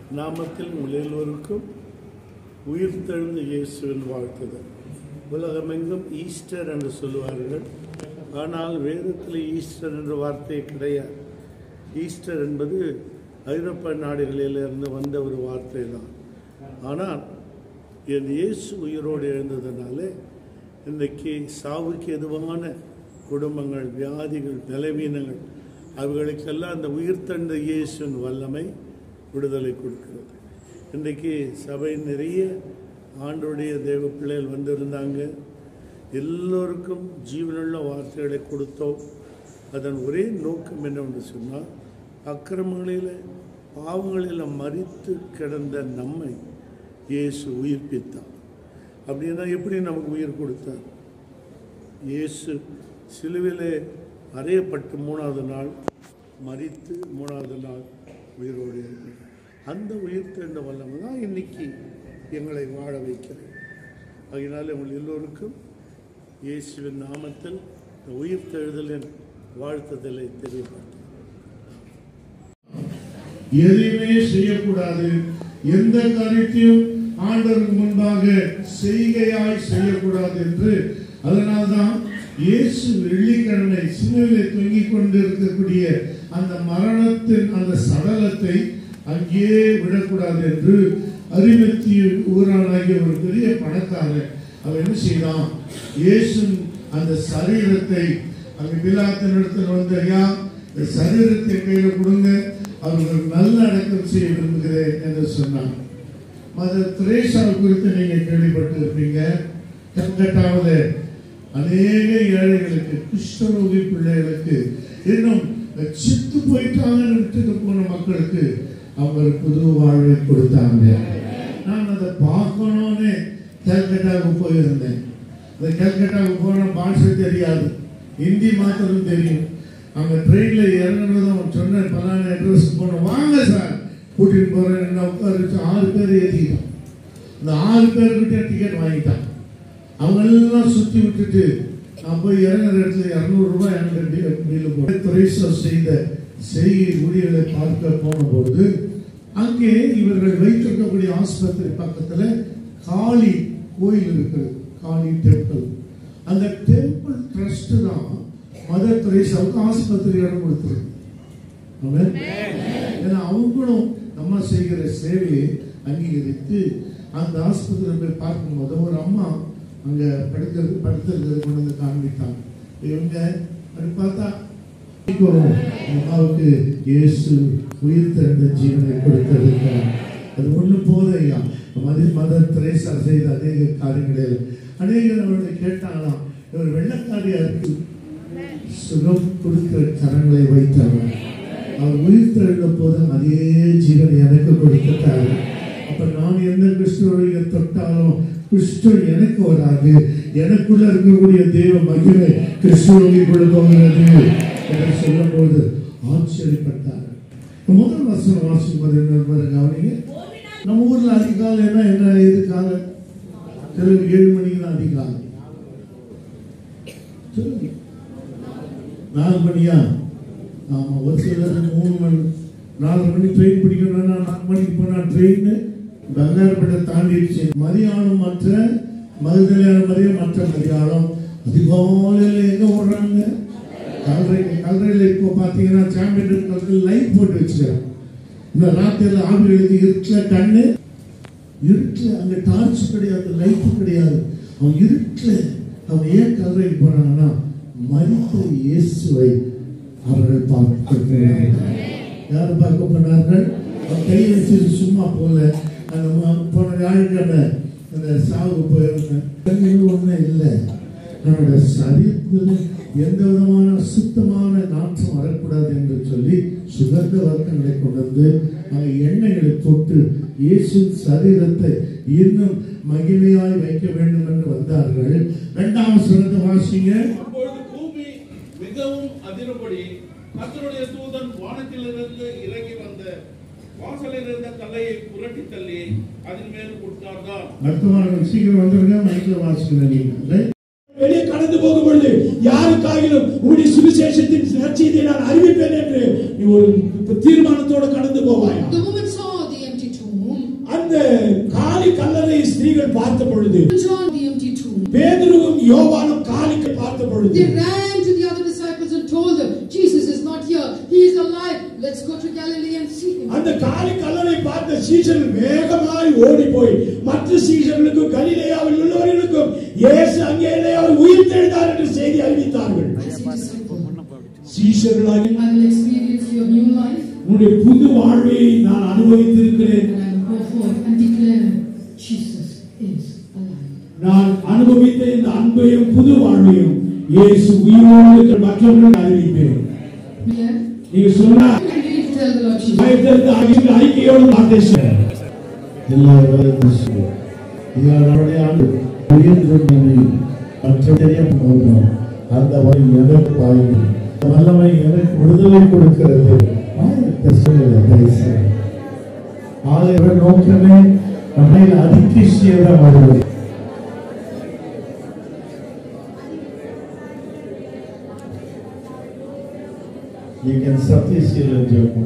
நாமத்தில் உங்கள் எல்லோருக்கும் உயிர்த்தெழுந்த இயேசுவின் வாழ்த்துதல். உலகமெங்கும் ஈஸ்டர் என்று சொல்லுவார்கள். ஆனால் வேதத்தில் ஈஸ்டர் என்ற வார்த்தை கிடையாது. ஈஸ்டர் என்பது ஐரோப்பா நாடுகளிலிருந்து வந்த ஒரு வார்த்தை தான். ஆனால் என் இயேசு உயிரோடு எழுந்ததுனாலே இன்றைக்கு சாவுக்கு எதுவான குடும்பங்கள், வியாதிகள், பலவீனங்கள், அவைகளுக்கெல்லாம் அந்த உயிர்த்தெழுந்த இயேசுவின் வல்லமை விடுதலை கொடுக்கிறது. இன்றைக்கு சபை நிறைய ஆண்டோடைய தேவ பிள்ளைகள் வந்திருந்தாங்க. எல்லோருக்கும் ஜீவனுள்ள வார்த்தைகளை கொடுத்தோம். அதன் ஒரே நோக்கம் என்னவென்று சொன்னால், அக்கிரமங்களில் பாவங்களில் மரித்து கிடந்த நம்மை இயேசு உயிர்ப்பித்தார். அப்படின்னா எப்படி நமக்கு உயிர் கொடுத்தார்? இயேசு சிலுவிலே அறையப்பட்டு 3வது நாள் மரித்து 3வது நாள் உயிரோடு இருக்கிறார். அந்த உயிர்த்தெழுந்த வல்லமை தான் இன்னைக்கு எங்களை வாழ வைக்கிறது. அதனால் உங்கள் எல்லோருக்கும் இயேசுவின் நாமத்தில் உயிர்த்தெழுதலின் வாழ்த்துதலை தெரியப்படுத்த. எதையுமே செய்யக்கூடாது, எந்த காரியத்தையும் ஆண்டவருக்கு முன்பாக செய்கையாய் செய்யக்கூடாது என்று. அதனால்தான் இயேசு வெள்ளிக்கிழமை சிலுவையிலே தொங்கிக் கொண்டு இருக்கக்கூடிய அந்த மரணத்தின் அந்த சடலத்தை அங்கேயே விடக்கூடாது என்று அரிமத்திய ஊரானாகிய ஒரு பெரிய பணக்காரன் அவன் என்ன செய்தான், இயேசு அந்த சரீரத்தை அங்கே பிலாத்தின் இடத்துல வந்து, ஐயா இந்த சரீரத்தை கையில கொடுங்க, அவர்கள் நல்ல அடக்கம் செய்ய விரும்புகிறேன் என்று சொன்னான். மதர் தெரேசா குறித்து நீங்க கேள்விப்பட்டு இருப்பீங்க. கல்கட்டாவில் அநேக ஏழைகளுக்கு, குஷ்டரோகி பிள்ளைகளுக்கு, இன்னும் சித்து போயிட்டாங்கன்னு விட்டுட்டு போன மக்களுக்கு அவங்க புது வாழ்வை கொடுத்தாங்க. நான் அதை பார்க்கணும்னு கல்கட்டாவுக்கு போயிருந்தேன். அந்த கல்கட்டாவுக்கு போன பாஷை தெரியாது, ஹிந்தி மாத்திரம் தெரியும். அங்க ட்ரெயின்ல இறங்குனதும் சொன்ன பலான அட்ரஸ் போனோம், வாங்க சார் கூட்டிட்டு போறேன். என்ன உட்கார 6 பேர் ஏற்றிக்கிட்டான். இந்த 6 பேர்கிட்ட டிக்கெட் வாங்கிட்டான். அவங்க எல்லாம் சுத்தி விட்டுட்டு நான் போய் இறங்குற இடத்துல 200 ரூபாய் எனக்கு செய்த செய்கை ஊழியர்களை பார்க்க போன பொழுது அங்கே இவர்கள் வைத்திருக்கக்கூடிய ஆஸ்பத்திரி பக்கத்துல காளி கோயில் இருக்கிறது, காளி டெம்பிள். அந்த டெம்பிள் ட்ரஸ்ட் தான் மதர் தெரேசாவுக்கு ஆஸ்பத்திரி இடம் கொடுத்துருக்கு. ஏன்னா அவங்களும் நம்ம செய்கிற சேவையை அங்கீகரித்து அந்த ஆஸ்பத்திரி போய் பார்க்கும்போது ஒரு அம்மா அங்க படுத்திருக்கிறது கொண்டு வந்து காண்பித்தாங்க. இவங்க அப்படி பார்த்தா அம்மாவுக்கு இயேசு உயிர்த்தெழுந்த ஜீவனை கொடுத்திருக்கிறார். அது ஒண்ணு போதையா. மதர் தெரேசா செய்த அநேக காரியங்களில் அநேகர் அவர்களை கேட்டாங்களாம், இவர் வெள்ளக்காரியா இருக்கு, சுகம் கொடுக்கிற கரங்களை வைத்தவர். அவர் உயிர்த்தெழுந்த போது அதே ஜீவனை எனக்கு கொடுத்துட்டாரு. அப்ப நான் எந்த கிறிஸ்துவ தொட்டாலும் கிறிஸ்துவ எனக்கு வராது, எனக்குள்ள இருக்கக்கூடிய தேவ மகிமை கிறிஸ்துவுக்குள்ள போகிறது என்று சொல்லும் போது ஆச்சரியப்பட்டார். முதல் வசனம் வாசிக்கும் போது என்ன கவனிங்க. நம்ம ஊர்ல அதிகாலைன்னா என்ன, இது காலை 7 மணிக்கு தான் அதிகாலை. 4 மணியா? ஆமா, ஒரு சிலர் 3 மணி 4 மணி ட்ரெயின் பிடிக்கணும்னா 4 மணிக்கு போனா ட்ரெயின் பங்காரப்பட்ட தாண்டிடுச்சு. மதியானம் மற்ற மதுதலையான மதியம் மற்ற மதியானம் அதிகாலையில் எங்க ஓடுறாங்க? கல்றையில் இப்போ பார்த்தீங்கன்னா சாம்பியன் லைட் போட்டு வச்சுக்கிறாங்க. இந்த ராத்திரியில் ஆவிகளுக்கு இருட்டில் கண்ணு, இருட்டில் அங்கே டார்ச் கிடையாது, லைட்டு கிடையாது. அவன் இருட்டில் அவன் ஏன் கல்றைக்கு போனாங்கன்னா மரித்த இயேசுவை அவர்கள் பார்க்க. யார் பார்க்க போனார்கள்? கை வச்சு சும்மா போல. அந்த போன ஞாயிற்றுக்கிழமை அந்த சாவுக்கு போயிருந்தேன். ஒன்றும் இல்லை, நம்முடைய சரீரத்தில் எந்த விதமான சுத்தமான நாற்றம் வரக்கூடாது என்று சொல்லி சுகந்த வர்க்கங்களை கொண்டு வந்து எண்ணெய்களை தொட்டு இயேசு சரீரத்தை இன்னும் மகிமையாய் வைக்க வேண்டும் என்று வந்தார்கள். 2ஆம் வசனத்தை வாசிங்க. அப்பொழுது பூமி மிகவும் அதிரும்படி கர்த்தருடைய தூதன் வானத்திலிருந்து இறங்கி வந்த வாசலில் இருந்த கல்லையை புரட்டி தள்ளி அதன் மேல் உட்கார்ந்தார். அடுத்த சீக்கிரம் வந்துருங்க, மைக்கில் வாசிக்கிறேன். வெளியே கடந்து போகும் பொழுது யாருக்காகிலும் உன்னுடைய சுவிசேஷத்தின் நற்செய்தியை நான் அறிவிப்பேன் என்று நீ ஒரு தீர்மானத்தோடு கடந்து போவாயா? The woman saw the empty tomb பொழுது John the empty tomb. பேதுருவும் யோவானும் காலிக்கு பார்த்த பொழுது They ran to the other disciples and told them, Jesus is not here, he is alive. Let's go to Galilee and see him. அந்த காலி கல்லறை பார்த்த சீஷர்கள் வேகமாய் ஓடி போய் மற்ற சீஷர்களுக்கும் கலிலேயாவில் உள்ளவர்களுக்கும் இயேசு அங்கே இல்லை, அவர் உயிர்த்தெழுந்தார் என்று செய்தி அறிவித்தார்கள். சீஷர்களாகி I will experience your new life உன்னுடைய புது வாழ்வை நான் அனுபவித்திருக்கிறேன். and I will go forth and declare Jesus is alive. நான் அனுபவித்த இந்த அன்பையும் புது வாழ்வையும் இயேசு உயிரோடு மற்றவர்களுக்கு அறிவிப்பேன். Yeah. நீங்க சொன்னா Please tell the Lord Jesus. பயத்திற்கு ஐக்கியோடு வார்த்தை சொல்ல நம்முடைய ஆண்டு உயிர்த்தெழுந்ததை மற்றவரையே போகிறோம். அந்த வழி எனக்கு பாயும் வல்லமை எனக்கு விடுதலை கொடுக்கிறது. ஆலயவர் நோக்கமே நம்மை அதிர்ச்சியாக வருவது. You can sufficiently enjoy.